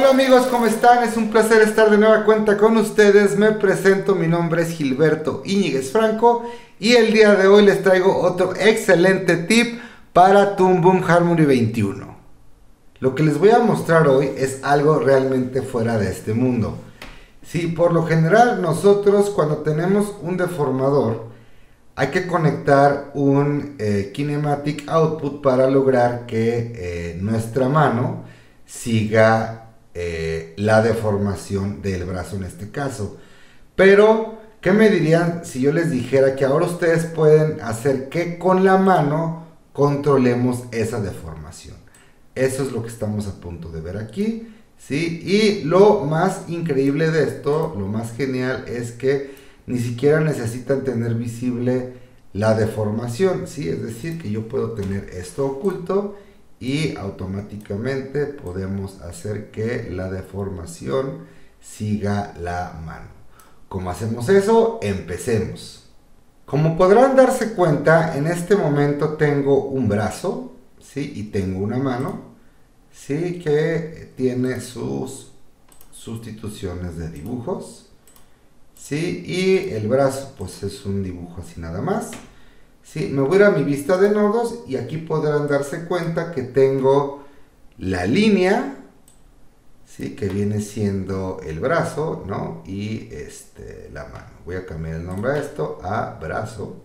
Hola amigos, ¿cómo están? Es un placer estar de nueva cuenta con ustedes. Me presento, mi nombre es Gilberto Íñiguez Franco y el día de hoy les traigo otro excelente tip para Toon Boom Harmony 21. Lo que les voy a mostrar hoy es algo realmente fuera de este mundo. Sí, por lo general nosotros cuando tenemos un deformador hay que conectar un kinematic output para lograr que nuestra mano siga la deformación del brazo en este caso. Pero, ¿qué me dirían si yo les dijera que ahora ustedes pueden hacer que con la mano controlemos esa deformación? Eso es lo que estamos a punto de ver aquí, ¿sí? Y lo más increíble de esto, lo más genial es que ni siquiera necesitan tener visible la deformación, ¿sí? Es decir, que yo puedo tener esto oculto y automáticamente podemos hacer que la deformación siga la mano. ¿Cómo hacemos eso? Empecemos. Como podrán darse cuenta, en este momento tengo un brazo, ¿sí? Y tengo una mano, ¿sí? Que tiene sus sustituciones de dibujos, ¿sí? Y el brazo pues es un dibujo así nada más. Sí, me voy a ir a mi vista de nodos y aquí podrán darse cuenta que tengo la línea, ¿sí? Que viene siendo el brazo, ¿no? Y la mano. Voy a cambiar el nombre a esto, a brazo,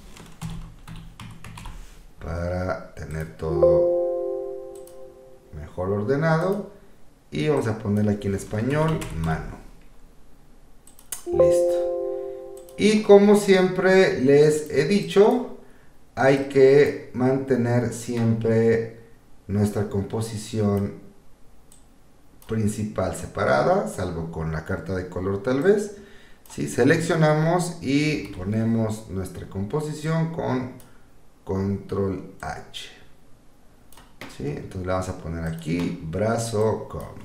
para tener todo mejor ordenado. Y vamos a ponerle aquí en español, mano. Listo. Y como siempre les he dicho, hay que mantener siempre nuestra composición principal separada, salvo con la carta de color tal vez. ¿Sí? Seleccionamos y ponemos nuestra composición con control H. ¿Sí? Entonces le vamos a poner aquí brazo comp.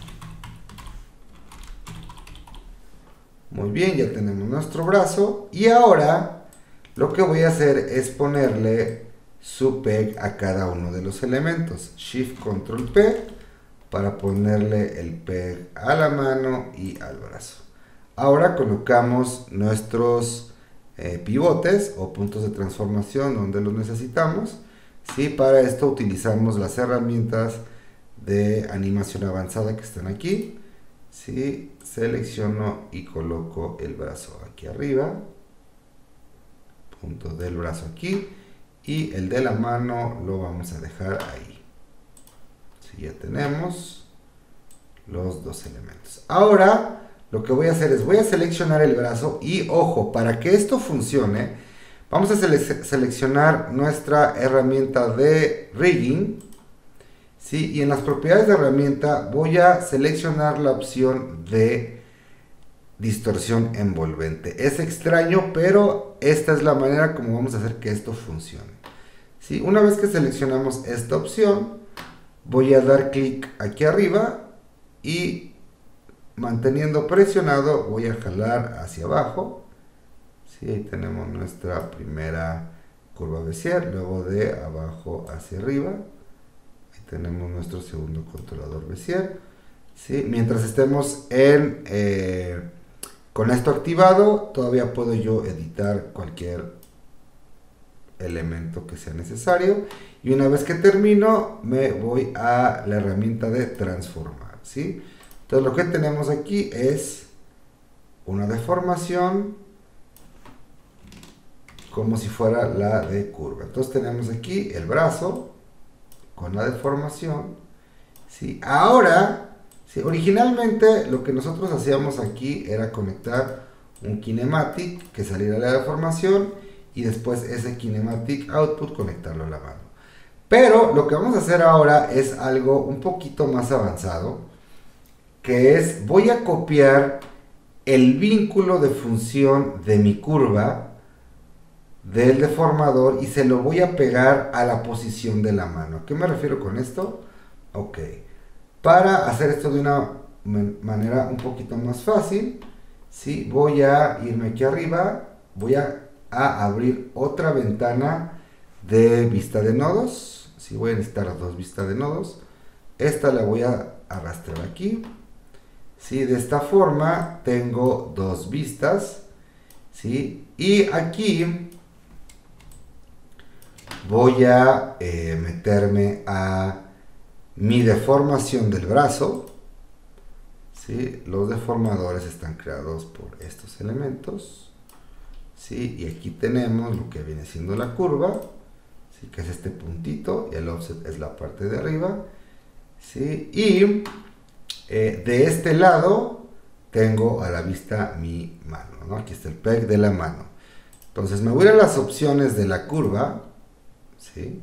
Muy bien, ya tenemos nuestro brazo y ahora lo que voy a hacer es ponerle su peg a cada uno de los elementos. Shift Control P para ponerle el peg a la mano y al brazo. Ahora colocamos nuestros pivotes o puntos de transformación donde los necesitamos. ¿Sí? Para esto utilizamos las herramientas de animación avanzada que están aquí. ¿Sí? Selecciono y coloco el brazo aquí arriba. Punto del brazo aquí y el de la mano lo vamos a dejar ahí. Si ya tenemos los dos elementos. Ahora lo que voy a hacer es voy a seleccionar el brazo y ojo, para que esto funcione vamos a seleccionar nuestra herramienta de rigging, ¿sí? Y en las propiedades de herramienta voy a seleccionar la opción de distorsión envolvente. Es extraño, pero esta es la manera como vamos a hacer que esto funcione. ¿Sí? Una vez que seleccionamos esta opción, voy a dar clic aquí arriba y manteniendo presionado voy a jalar hacia abajo. ¿Sí? Ahí tenemos nuestra primera curva Bézier, luego de abajo hacia arriba. Ahí tenemos nuestro segundo controlador Bézier. ¿Sí? Mientras estemos con esto activado, todavía puedo yo editar cualquier elemento que sea necesario. Y una vez que termino, me voy a la herramienta de transformar, ¿sí? Entonces lo que tenemos aquí es una deformación como si fuera la de curva. Entonces tenemos aquí el brazo con la deformación, ¿sí? Ahora, sí, originalmente lo que nosotros hacíamos aquí era conectar un kinematic que saliera de la deformación y después ese kinematic output conectarlo a la mano. Pero lo que vamos a hacer ahora es algo un poquito más avanzado, que es voy a copiar el vínculo de función de mi curva del deformador y se lo voy a pegar a la posición de la mano. ¿A qué me refiero con esto? Ok. Para hacer esto de una manera un poquito más fácil, ¿sí? Voy a irme aquí arriba, voy a abrir otra ventana de vista de nodos, ¿sí? Voy a necesitar dos vistas de nodos. Esta la voy a arrastrar aquí. ¿Sí? De esta forma tengo dos vistas. ¿Sí? Y aquí voy a meterme a mi deformación del brazo. ¿Sí? Los deformadores están creados por estos elementos. ¿Sí? Y aquí tenemos lo que viene siendo la curva, ¿sí? Que es este puntito, y el offset es la parte de arriba. ¿Sí? Y de este lado tengo a la vista mi mano, ¿no? Aquí está el peg de la mano. Entonces me voy a las opciones de la curva, ¿sí?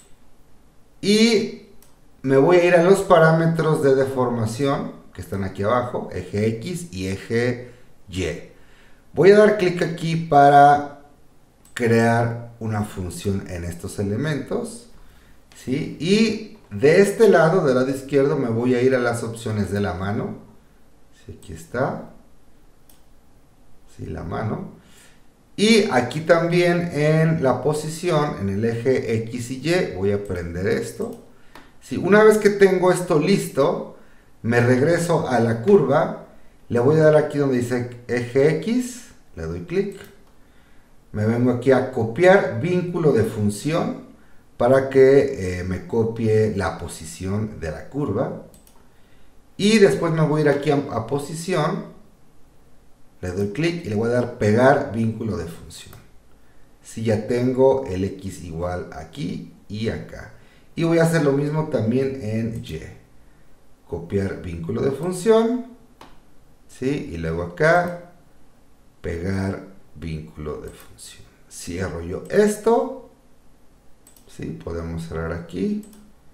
Y me voy a ir a los parámetros de deformación que están aquí abajo, eje X y eje Y. Voy a dar clic aquí para crear una función en estos elementos, ¿sí? Y de este lado, del lado izquierdo, me voy a ir a las opciones de la mano. ¿Sí? Aquí está. ¿Sí? La mano. Y aquí también en la posición, en el eje X y Y, voy a prender esto. ¿Sí? Una vez que tengo esto listo, me regreso a la curva. Le voy a dar aquí donde dice eje X. Le doy clic. Me vengo aquí a copiar vínculo de función para que me copie la posición de la curva. Y después me voy a ir aquí a posición. Le doy clic y le voy a dar pegar vínculo de función. Si ya tengo el X igual aquí y acá. Y voy a hacer lo mismo también en Y. Copiar vínculo de función. ¿Sí? Y luego acá pegar vínculo de función. Cierro yo esto. ¿Sí? Podemos cerrar aquí.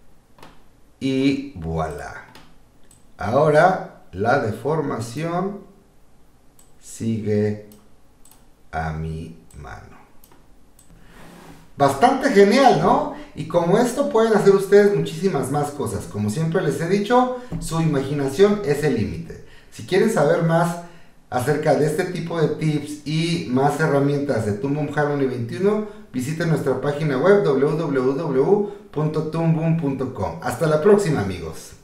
Y voilà. Ahora la deformación sigue a mi mano. Bastante genial, ¿no? Y como esto pueden hacer ustedes muchísimas más cosas. Como siempre les he dicho, su imaginación es el límite. Si quieren saber más acerca de este tipo de tips y más herramientas de Toon Boom Harmony 21, visiten nuestra página web www.toonboom.com. Hasta la próxima, amigos.